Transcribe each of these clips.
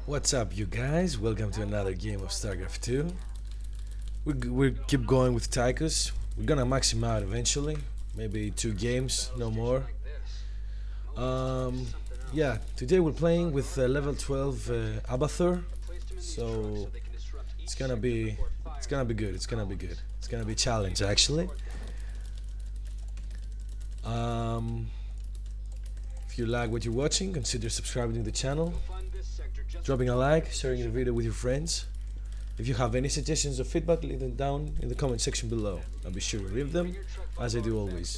What's up, you guys? Welcome to another game of StarCraft 2. We keep going with Tychus. We're gonna max him out eventually. Maybe 2 games, no more. Um, yeah, today we're playing with level 12 Abathur. So it's gonna be good. It's gonna be good. It's gonna be a challenge actually. Um, if you like what you're watching, consider subscribing to the channel, dropping a like, sharing the video with your friends. If you have any suggestions or feedback, leave them down in the comment section below. I'll be sure to read them, as I do always.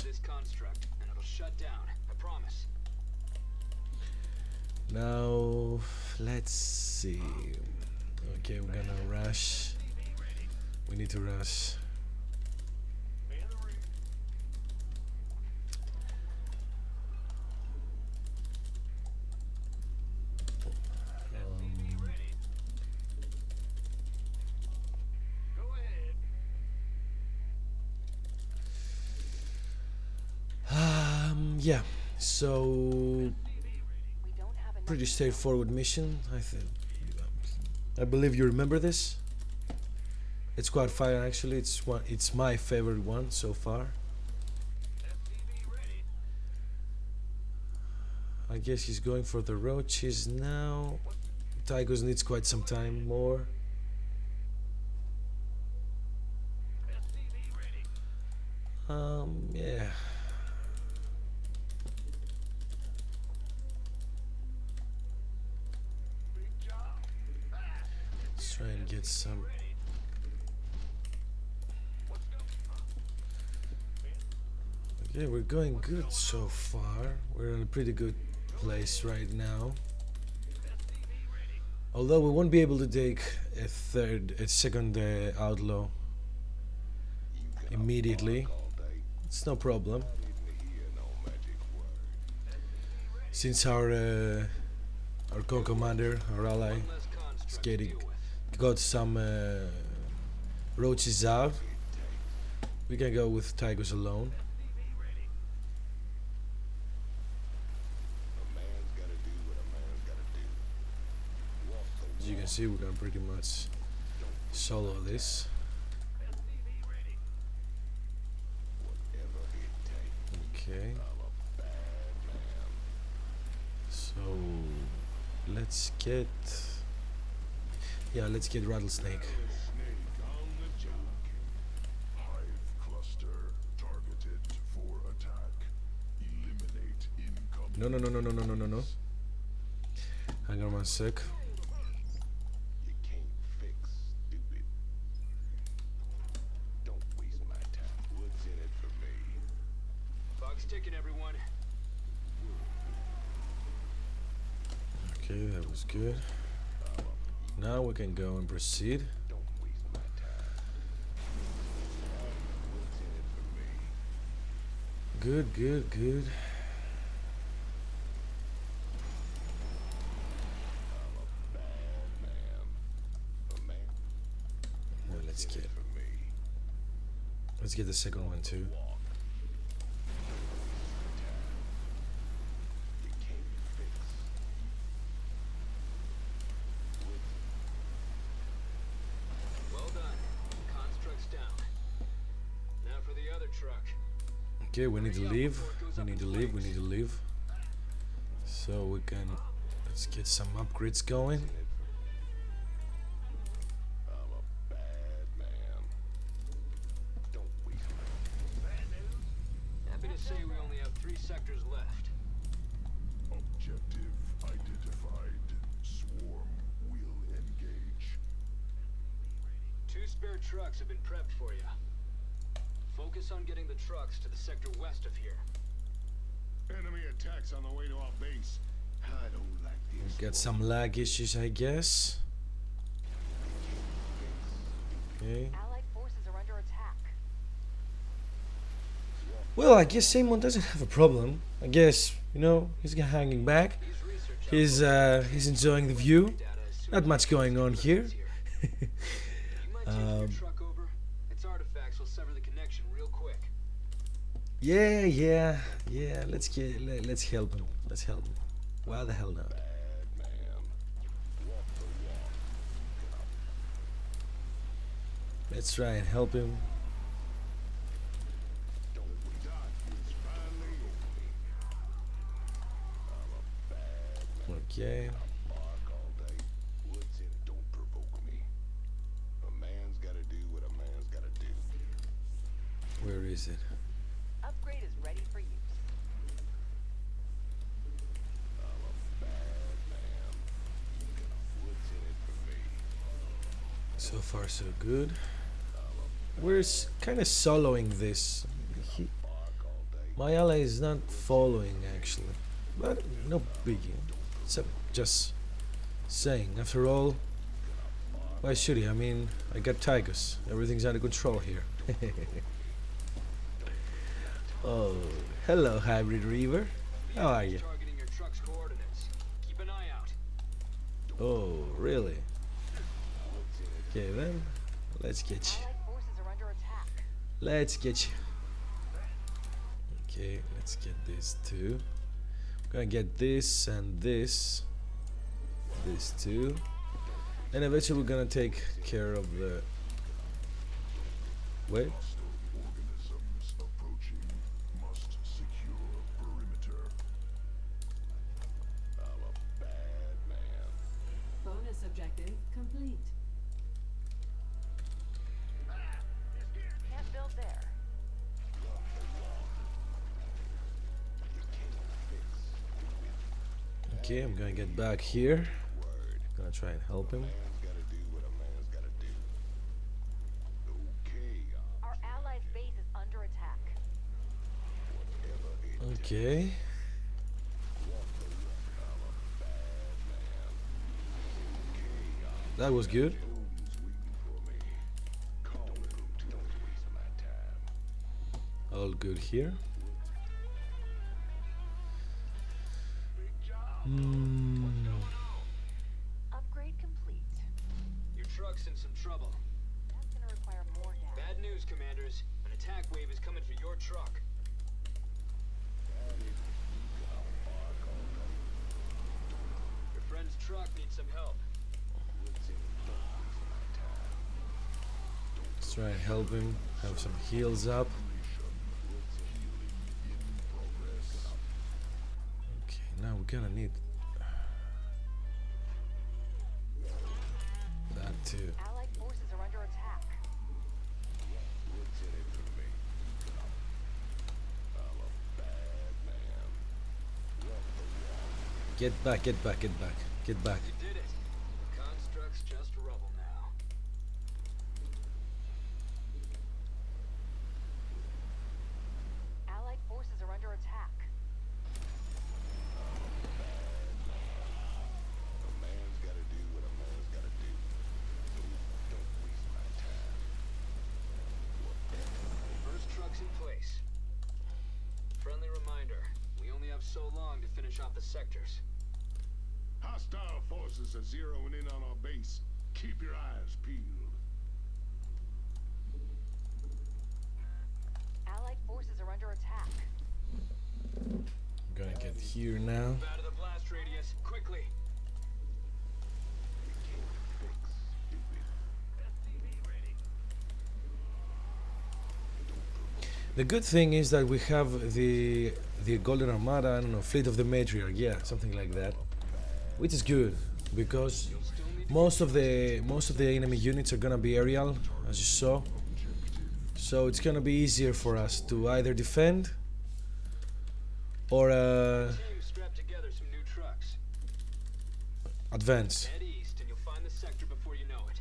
Now, let's see. Okay, we're gonna rush. We need to rush. Yeah, so pretty straightforward mission. I believe you remember this. It's quite fire actually. It's my favorite one so far. I guess he's going for the roaches now. Tychus needs quite some time more. Yeah. Let's try and get some. Okay, we're going good so far. We're in a pretty good place right now. Although we won't be able to take a second outlaw immediately. It's no problem. Since our co-commander, our ally, got some roaches out, we can go with Tychus alone. As you can see, we're gonna pretty much solo this. Okay. So let's get Rattlesnake. No. Hang on one sec. Okay, that was good. Now we can go and proceed. Good. Now let's get the second one too. Okay, we need to leave. So let's get some upgrades going. Happy to say we only have 3 sectors left. Objective identified. Swarm will engage. 2 spare trucks have been prepped for you. Focus on getting the trucks to the sector west of here. Enemy attacks on the way to our base. I don't like this. We've got some lag issues, I guess. Okay. Allied forces are under attack. Well, I guess Simon doesn't have a problem. I guess, you know, he's hanging back. He's enjoying the view. Not much going on here. Yeah. Let's help him. Why the hell not? Let's try and help him. Okay. Bark all day. Woods in it, don't provoke me. A man's gotta do what a man's gotta do. Where is it? Upgrade is ready for use. Woods in it for me. So far, so good. We're kind of soloing this. He, Bark all day. my ally is not following actually, but no biggie. So just saying. After all, why should he? I mean, I got Tygus. Everything's under control here. Oh, hello, Hybrid Reaver. How are you? Targeting your truck's coordinates. Keep an eye out. Oh, really? Okay then, let's get you. Allied forces are under attack. Let's get you. Okay, let's get this too. I'm gonna get this and this. This too. And eventually we're gonna take care of the... Wait. Organisms approaching. Must secure perimeter. I'm a bad man. Bonus objective complete. Can't build there. Okay, I'm gonna get back here. Gonna try and help him. Man's gotta do what a man's gotta do. Okay, Our allied base is under attack. whatever it Okay. That was good. Odin's waiting for me. Call him. Don't waste my time. All good here. Upgrade complete. Your truck's in some trouble. That's gonna require more data. Bad news, commanders. An attack wave is coming for your truck. Your friend's truck needs some help. Let's try and help him. Have some heals up. Okay, now we're gonna need that too. Allied forces are under attack. Get back, get back, get back, get back. You did it. The construct's just rubble now. Allied forces are under attack. A man's gotta do what a man's gotta do. Don't waste my time. First truck's in place. Friendly reminder, we only have so long to finish off the sectors. Hostile forces are zeroing in on our base. Keep your eyes peeled. Allied forces are under attack. I'm gonna get here now. Move out of the blast radius, quickly. The good thing is that we have the Golden Armada, I don't know, Fleet of the Matriarch, yeah, something like that, which is good because most of the enemy units are gonna be aerial, as you saw. So it's gonna be easier for us to either defend or Team, strap together some new trucks. advance. Head east and you'll find the sector before you know it.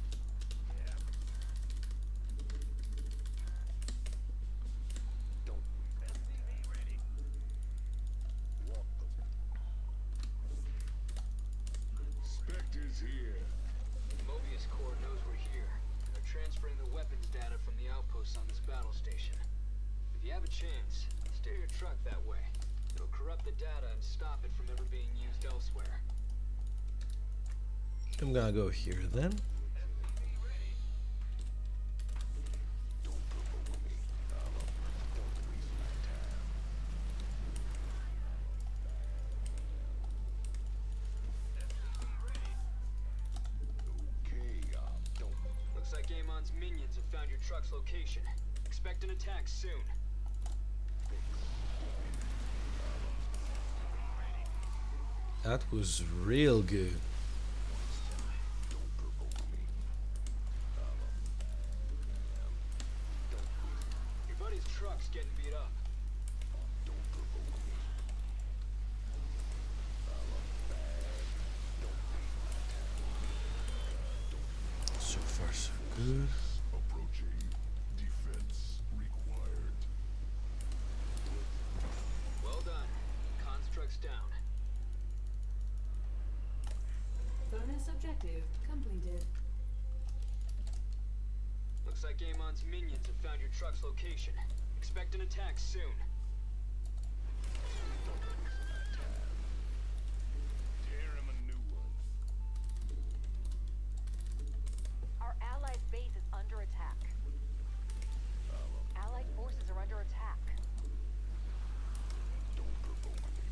Spectre's here. Mobius Corps knows we're here. They're transferring the weapons data from the outposts on this battle station. If you have a chance, steer your truck that way. It'll corrupt the data and stop it from ever being used elsewhere. I'm gonna go here then. Okay, don't. Looks like Gamon's minions have found your truck's location. Expect an attack soon. That was real good. Your buddy's truck's getting beat up. So far, so good. Approaching. Defense required. Well done. Construct's down. Bonus objective completed. Looks like Gamon's minions have found your truck's location. Expect an attack soon. Tear him a new one. Our allied base is under attack. Allied forces are under attack. Don't provoke me.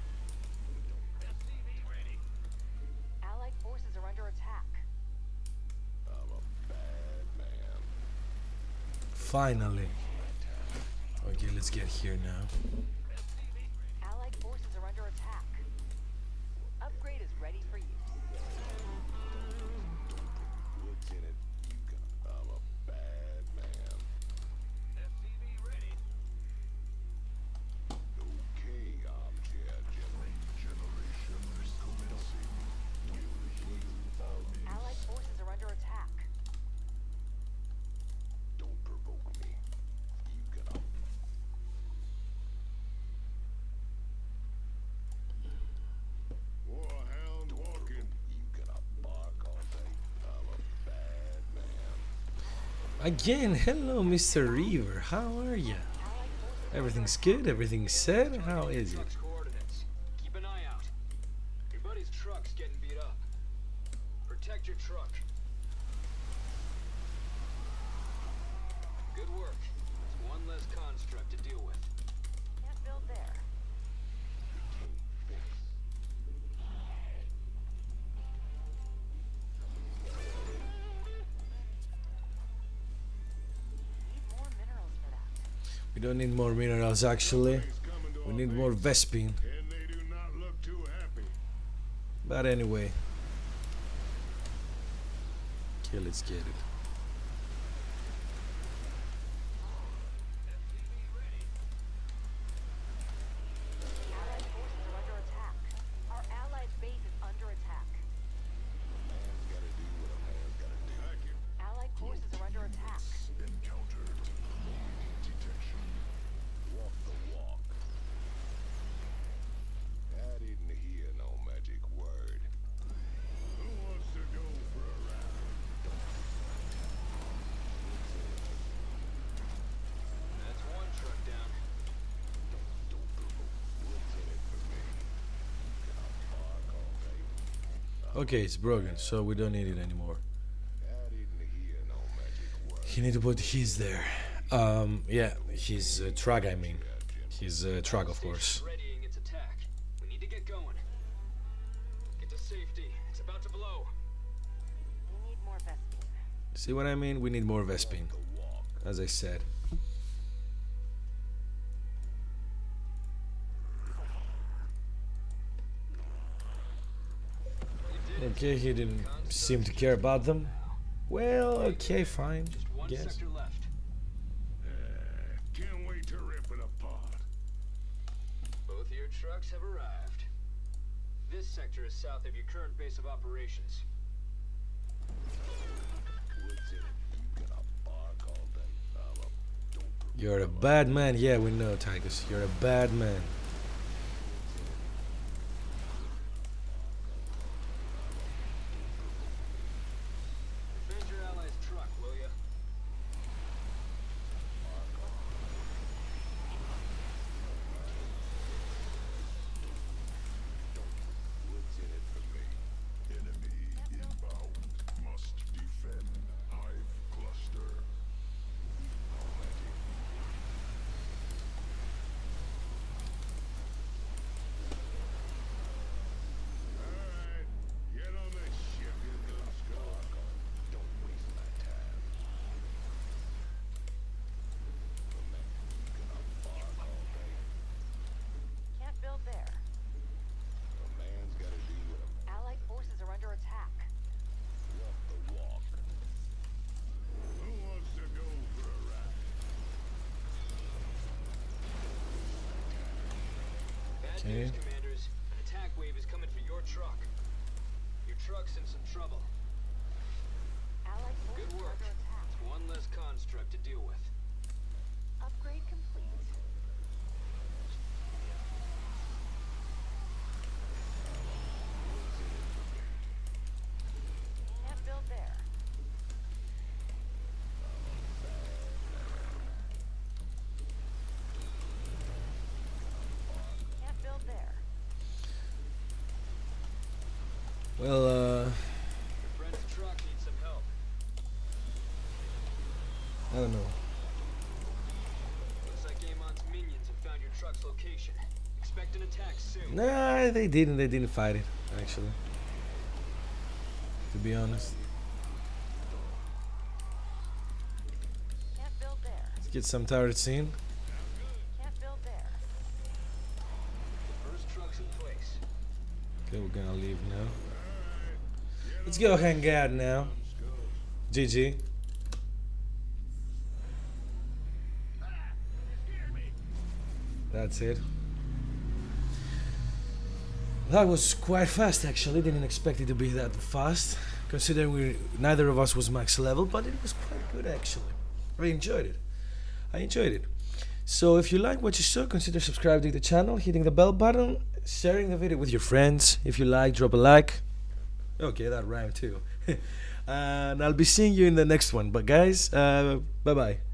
Allied forces are under attack. I'm a bad man. Finally. Okay, let's get here now. Allied forces are under attack. Upgrade is ready for use. Lieutenant, you got. I'm a bad man. Okay, armchair general. Regeneration is commencing. Will heal armies. Allied forces are under attack. Don't provoke me. You got. Warhound walking. You gonna bark all day. I'm a bad man. Again, hello, Mr. Reaver. How are you? Everything's good? Everything's set? How is it? Truck's coordinates. Keep an eye out. Your buddy's truck's getting beat up. Protect your truck. Good work. It's one less construct to deal with. Can't build there. Need more minerals for that. We don't need more minerals, actually. He's coming to We our need more base, Vespine. and they do not look too happy. But anyway. Okay, let's get it. Allied forces are under attack. Our allied base is under attack. Man's gotta do what a man's gotta do. Thank you. Allied forces are under attack. Encountered. Detection. Walk the walk. I didn't hear no magic word. Who wants to go for a ride? That's one truck down. Don't provoke. What's in it for me? Can I bark all day? Okay, it's broken, so we don't need it anymore. I didn't hear no magic word. You need to put his there. Yeah, his truck, I mean. His truck, of course. Station's readying its attack. We need to get going. Get to safety. It's about to blow. We need more Vespine. See what I mean? We need more Vespine, as I said. You did it. Okay, he didn't seem to care about them. Well, okay, fine. Just one Guess. sector left. Can't wait to rip it apart. Both of your trucks have arrived. This sector is south of your current base of operations. What's in it? You gonna bark all day? I'm a don't provoke. You're a bad man. Yeah, we know, Tigus. You're a bad man. Defend your allies' truck, will ya? What's in it for me? Enemy inbound. Must defend. Hive cluster. Okay. news, commanders. An attack wave is coming for your truck. Your truck's in some trouble. Allied Good forces are work. under attack. It's one less construct to deal with. Upgrade complete. Can't build there. Can't build there. Well, Your friend's truck needs some help. I don't know. Looks like Amon's minions have found your truck's location. Expect an attack soon. Nah, they didn't. They didn't fight it, actually. To be honest. Can't build there. Let's get some turret scene. Can't build there. The first truck's in place. Okay, we're gonna leave now. Let's go hang out now. GG. That's it. That was quite fast, actually. Didn't expect it to be that fast, considering neither of us was max level, but it was quite good, actually. I enjoyed it. I enjoyed it. So if you like what you saw, consider subscribing to the channel, hitting the bell button, sharing the video with your friends. If you like, drop a like. Okay, that rhymed too. And I'll be seeing you in the next one. But guys, bye-bye.